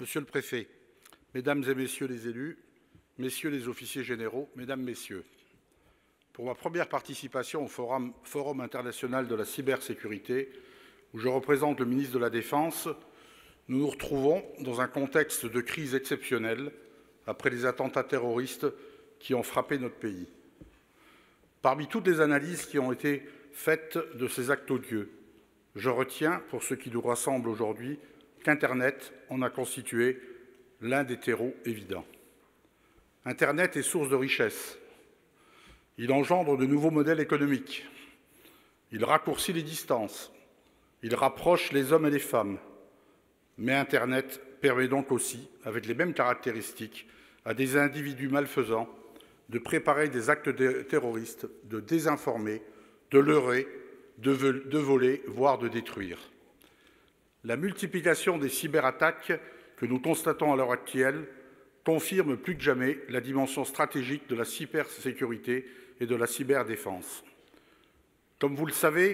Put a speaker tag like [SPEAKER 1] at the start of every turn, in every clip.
[SPEAKER 1] Monsieur le Préfet, Mesdames et Messieurs les élus, Messieurs les officiers généraux, Mesdames, Messieurs, pour ma première participation au Forum international de la cybersécurité, où je représente le ministre de la Défense, nous nous retrouvons dans un contexte de crise exceptionnelle après les attentats terroristes qui ont frappé notre pays. Parmi toutes les analyses qui ont été faites de ces actes odieux, je retiens, pour ce qui nous rassemble aujourd'hui, qu'Internet en a constitué l'un des terreaux évidents. Internet est source de richesse. Il engendre de nouveaux modèles économiques. Il raccourcit les distances. Il rapproche les hommes et les femmes. Mais Internet permet donc aussi, avec les mêmes caractéristiques, à des individus malfaisants de préparer des actes terroristes, de désinformer, de leurrer, de voler, voire de détruire. La multiplication des cyberattaques que nous constatons à l'heure actuelle confirme plus que jamais la dimension stratégique de la cybersécurité et de la cyberdéfense. Comme vous le savez,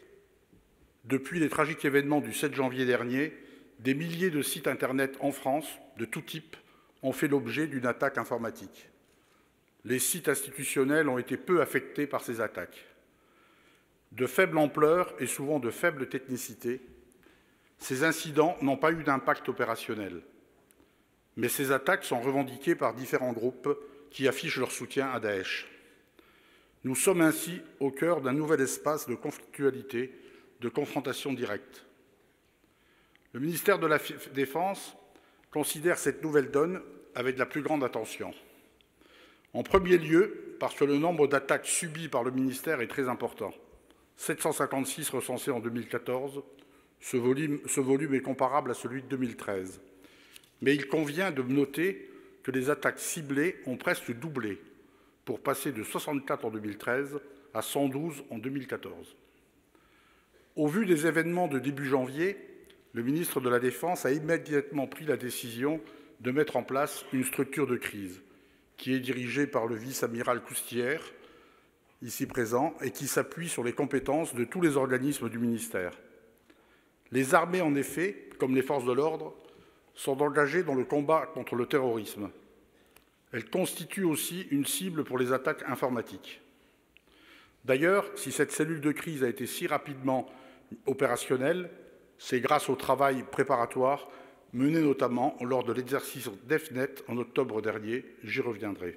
[SPEAKER 1] depuis les tragiques événements du 7 janvier dernier, des milliers de sites Internet en France, de tout type, ont fait l'objet d'une attaque informatique. Les sites institutionnels ont été peu affectés par ces attaques. De faible ampleur et souvent de faible technicité, ces incidents n'ont pas eu d'impact opérationnel. Mais ces attaques sont revendiquées par différents groupes qui affichent leur soutien à Daesh. Nous sommes ainsi au cœur d'un nouvel espace de conflictualité, de confrontation directe. Le ministère de la Défense considère cette nouvelle donne avec la plus grande attention. En premier lieu, parce que le nombre d'attaques subies par le ministère est très important. 756 recensés en 2014, ce volume est comparable à celui de 2013. Mais il convient de noter que les attaques ciblées ont presque doublé, pour passer de 64 en 2013 à 112 en 2014. Au vu des événements de début janvier, le ministre de la Défense a immédiatement pris la décision de mettre en place une structure de crise qui est dirigée par le vice-amiral Coustillère, ici présent, et qui s'appuie sur les compétences de tous les organismes du ministère. Les armées, en effet, comme les forces de l'ordre, sont engagées dans le combat contre le terrorisme. Elles constituent aussi une cible pour les attaques informatiques. D'ailleurs, si cette cellule de crise a été si rapidement opérationnelle, c'est grâce au travail préparatoire mené notamment lors de l'exercice DEFNET en octobre dernier. J'y reviendrai.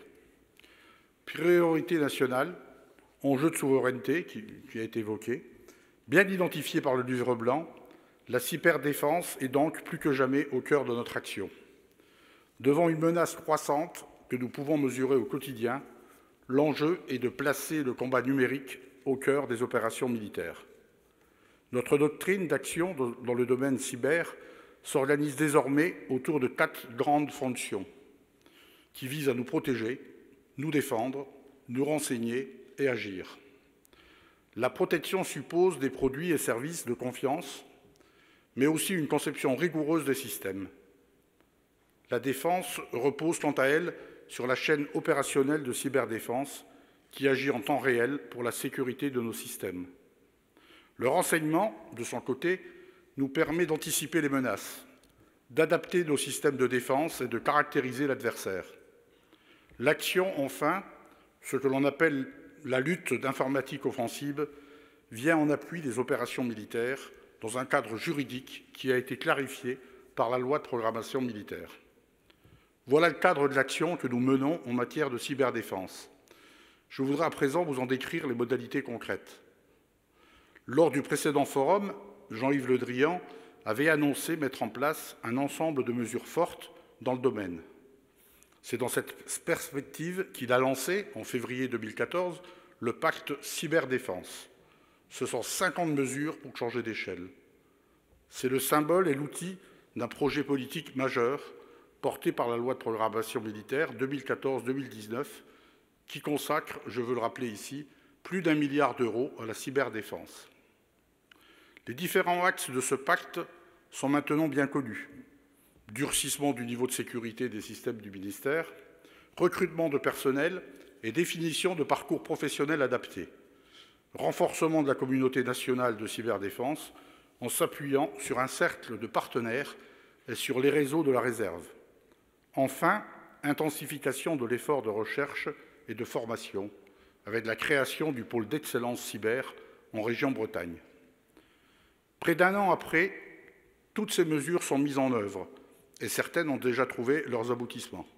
[SPEAKER 1] Priorité nationale, enjeu de souveraineté qui a été évoqué, bien identifié par le livre blanc, la cyberdéfense est donc plus que jamais au cœur de notre action. Devant une menace croissante que nous pouvons mesurer au quotidien, l'enjeu est de placer le combat numérique au cœur des opérations militaires. Notre doctrine d'action dans le domaine cyber s'organise désormais autour de 4 grandes fonctions qui visent à nous protéger, nous défendre, nous renseigner et agir. La protection suppose des produits et services de confiance, mais aussi une conception rigoureuse des systèmes. La défense repose quant à elle sur la chaîne opérationnelle de cyberdéfense qui agit en temps réel pour la sécurité de nos systèmes. Le renseignement, de son côté, nous permet d'anticiper les menaces, d'adapter nos systèmes de défense et de caractériser l'adversaire. L'action, enfin, ce que l'on appelle la lutte d'informatique offensive, vient en appui des opérations militaires dans un cadre juridique qui a été clarifié par la loi de programmation militaire. Voilà le cadre de l'action que nous menons en matière de cyberdéfense. Je voudrais à présent vous en décrire les modalités concrètes. Lors du précédent forum, Jean-Yves Le Drian avait annoncé mettre en place un ensemble de mesures fortes dans le domaine. C'est dans cette perspective qu'il a lancé, en février 2014, le pacte cyberdéfense. Ce sont 50 mesures pour changer d'échelle. C'est le symbole et l'outil d'un projet politique majeur porté par la loi de programmation militaire 2014-2019 qui consacre, je veux le rappeler ici, plus d'1 milliard d'euros à la cyberdéfense. Les différents axes de ce pacte sont maintenant bien connus. Durcissement du niveau de sécurité des systèmes du ministère, recrutement de personnel et définition de parcours professionnels adaptés, renforcement de la communauté nationale de cyberdéfense en s'appuyant sur un cercle de partenaires et sur les réseaux de la réserve. Enfin, intensification de l'effort de recherche et de formation, avec la création du pôle d'excellence cyber en région Bretagne. Près d'un an après, toutes ces mesures sont mises en œuvre et certaines ont déjà trouvé leurs aboutissements.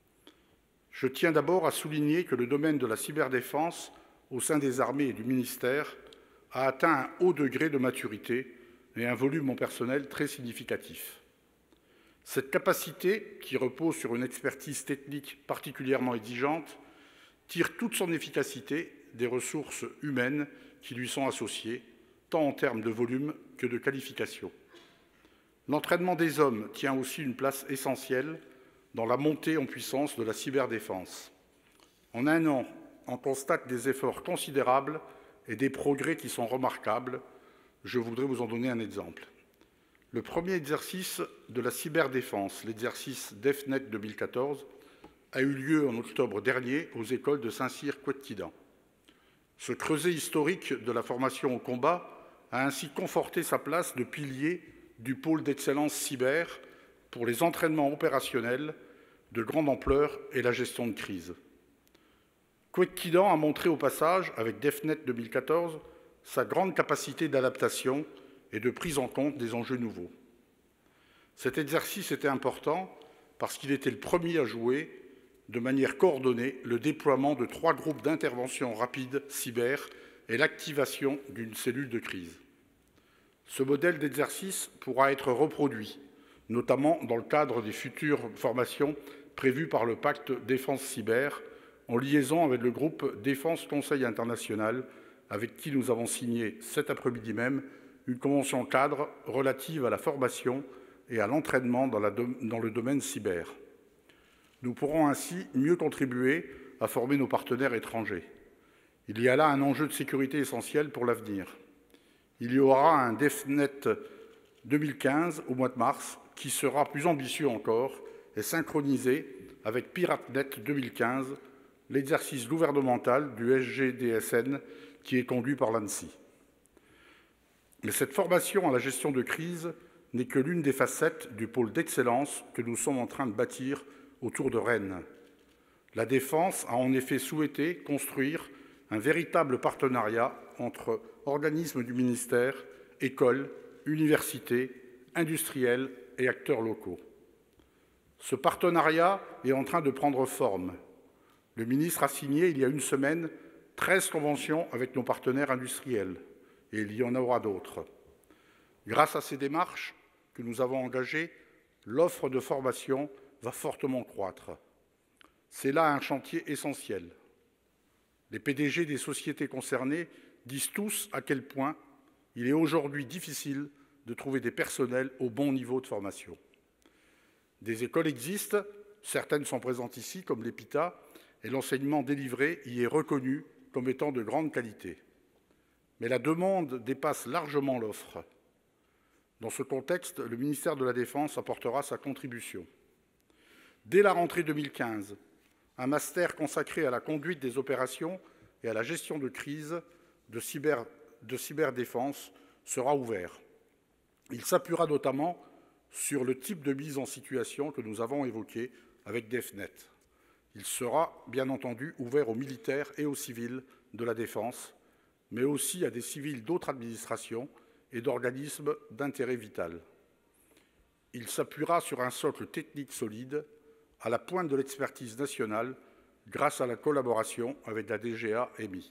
[SPEAKER 1] Je tiens d'abord à souligner que le domaine de la cyberdéfense au sein des armées et du ministère a atteint un haut degré de maturité et un volume en personnel très significatif. Cette capacité, qui repose sur une expertise technique particulièrement exigeante, tire toute son efficacité des ressources humaines qui lui sont associées, tant en termes de volume que de qualification. L'entraînement des hommes tient aussi une place essentielle dans la montée en puissance de la cyberdéfense. En un an, on constate des efforts considérables et des progrès qui sont remarquables. Je voudrais vous en donner un exemple. Le premier exercice de la cyberdéfense, l'exercice DEFNET 2014, a eu lieu en octobre dernier aux écoles de Saint-Cyr-Couët-Quidan. Ce creuset historique de la formation au combat a ainsi conforté sa place de pilier du pôle d'excellence cyber pour les entraînements opérationnels de grande ampleur et la gestion de crise. Couët-Quidan a montré au passage, avec DEFNET 2014, sa grande capacité d'adaptation et de prise en compte des enjeux nouveaux. Cet exercice était important parce qu'il était le premier à jouer de manière coordonnée le déploiement de 3 groupes d'intervention rapide cyber et l'activation d'une cellule de crise. Ce modèle d'exercice pourra être reproduit, notamment dans le cadre des futures formations prévues par le pacte Défense Cyber, en liaison avec le groupe Défense Conseil International, avec qui nous avons signé cet après-midi même une convention cadre relative à la formation et à l'entraînement dans le domaine cyber. Nous pourrons ainsi mieux contribuer à former nos partenaires étrangers. Il y a là un enjeu de sécurité essentiel pour l'avenir. Il y aura un DEFNET 2015 au mois de mars qui sera plus ambitieux encore et synchronisé avec PirateNet 2015, l'exercice gouvernemental du SGDSN qui est conduit par l'ANSSI. Mais cette formation à la gestion de crise n'est que l'une des facettes du pôle d'excellence que nous sommes en train de bâtir autour de Rennes. La Défense a en effet souhaité construire un véritable partenariat entre organismes du ministère, écoles, universités, industriels et acteurs locaux. Ce partenariat est en train de prendre forme. Le ministre a signé il y a une semaine 13 conventions avec nos partenaires industriels, et il y en aura d'autres. Grâce à ces démarches que nous avons engagées, l'offre de formation va fortement croître. C'est là un chantier essentiel. Les PDG des sociétés concernées disent tous à quel point il est aujourd'hui difficile de trouver des personnels au bon niveau de formation. Des écoles existent, certaines sont présentes ici, comme l'EPITA, et l'enseignement délivré y est reconnu comme étant de grande qualité. Mais la demande dépasse largement l'offre. Dans ce contexte, le ministère de la Défense apportera sa contribution. Dès la rentrée 2015, un master consacré à la conduite des opérations et à la gestion de crise de cyberdéfense sera ouvert. Il s'appuiera notamment sur le type de mise en situation que nous avons évoqué avec DEFNET. Il sera, bien entendu, ouvert aux militaires et aux civils de la Défense, mais aussi à des civils d'autres administrations et d'organismes d'intérêt vital. Il s'appuiera sur un socle technique solide, à la pointe de l'expertise nationale, grâce à la collaboration avec la DGA EMI.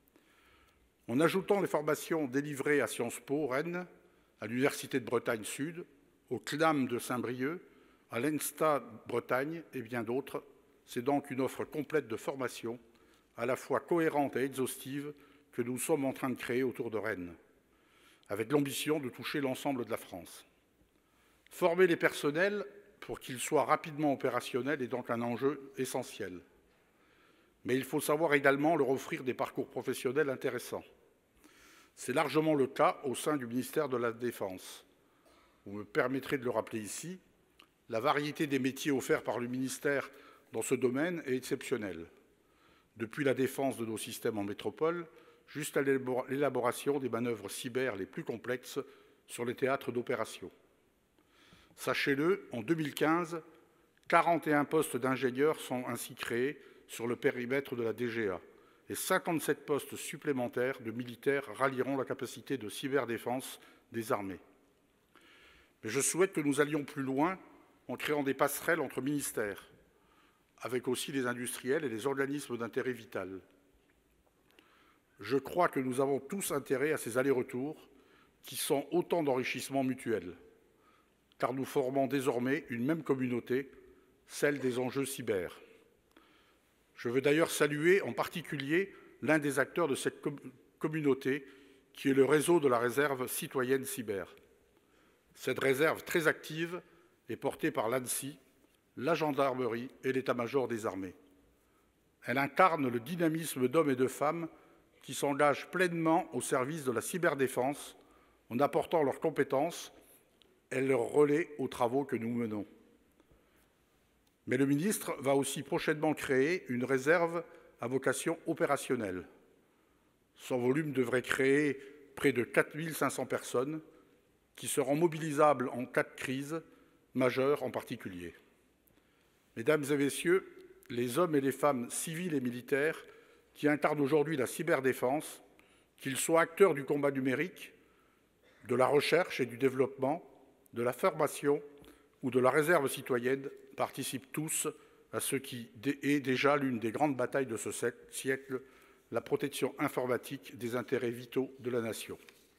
[SPEAKER 1] En ajoutant les formations délivrées à Sciences Po Rennes, à l'Université de Bretagne Sud, au CNAM de Saint-Brieuc, à l'ENSTA Bretagne et bien d'autres, c'est donc une offre complète de formation, à la fois cohérente et exhaustive, que nous sommes en train de créer autour de Rennes, avec l'ambition de toucher l'ensemble de la France. Former les personnels pour qu'ils soient rapidement opérationnels est donc un enjeu essentiel. Mais il faut savoir également leur offrir des parcours professionnels intéressants. C'est largement le cas au sein du ministère de la Défense. Vous me permettrez de le rappeler ici, la variété des métiers offerts par le ministère dans ce domaine est exceptionnelle, depuis la défense de nos systèmes en métropole jusqu'à l'élaboration des manœuvres cyber les plus complexes sur les théâtres d'opération. Sachez-le, en 2015, 41 postes d'ingénieurs sont ainsi créés sur le périmètre de la DGA et 57 postes supplémentaires de militaires rallieront la capacité de cyberdéfense des armées. Mais je souhaite que nous allions plus loin en créant des passerelles entre ministères, avec aussi les industriels et les organismes d'intérêt vital. Je crois que nous avons tous intérêt à ces allers-retours qui sont autant d'enrichissements mutuels, car nous formons désormais une même communauté, celle des enjeux cyber. Je veux d'ailleurs saluer en particulier l'un des acteurs de cette communauté, qui est le réseau de la réserve citoyenne cyber. Cette réserve très active est portée par l'ANSSI, la gendarmerie et l'état-major des armées. Elle incarne le dynamisme d'hommes et de femmes qui s'engagent pleinement au service de la cyberdéfense en apportant leurs compétences et leur relais aux travaux que nous menons. Mais le ministre va aussi prochainement créer une réserve à vocation opérationnelle. Son volume devrait créer près de 4 500 personnes qui seront mobilisables en cas de crise majeure en particulier. Mesdames et messieurs, les hommes et les femmes civils et militaires qui incarnent aujourd'hui la cyberdéfense, qu'ils soient acteurs du combat numérique, de la recherche et du développement, de la formation ou de la réserve citoyenne, participent tous à ce qui est déjà l'une des grandes batailles de ce siècle, la protection informatique des intérêts vitaux de la nation.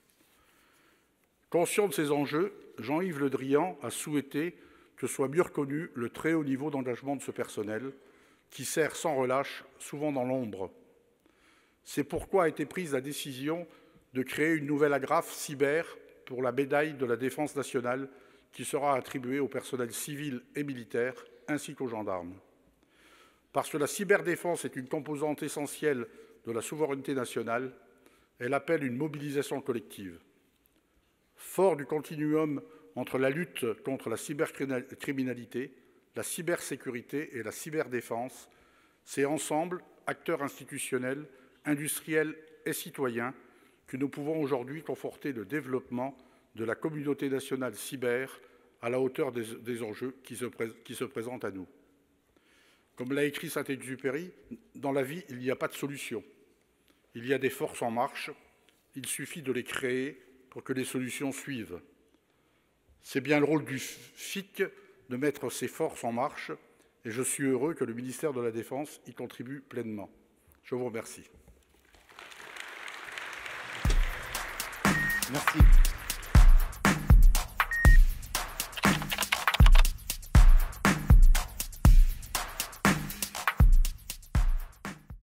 [SPEAKER 1] Conscient de ces enjeux, Jean-Yves Le Drian a souhaité que soit mieux reconnu le très haut niveau d'engagement de ce personnel, qui sert sans relâche, souvent dans l'ombre. C'est pourquoi a été prise la décision de créer une nouvelle agrafe cyber pour la médaille de la Défense nationale qui sera attribuée au personnel civil et militaire ainsi qu'aux gendarmes. Parce que la cyberdéfense est une composante essentielle de la souveraineté nationale, elle appelle une mobilisation collective. Fort du continuum entre la lutte contre la cybercriminalité, la cybersécurité et la cyberdéfense, c'est ensemble, acteurs institutionnels, industriels et citoyens, que nous pouvons aujourd'hui conforter le développement de la communauté nationale cyber à la hauteur des enjeux qui se présentent à nous. Comme l'a écrit Saint-Exupéry, dans la vie, il n'y a pas de solution. Il y a des forces en marche, il suffit de les créer pour que les solutions suivent. C'est bien le rôle du FIC de mettre ces forces en marche et je suis heureux que le ministère de la Défense y contribue pleinement. Je vous remercie.
[SPEAKER 2] Merci.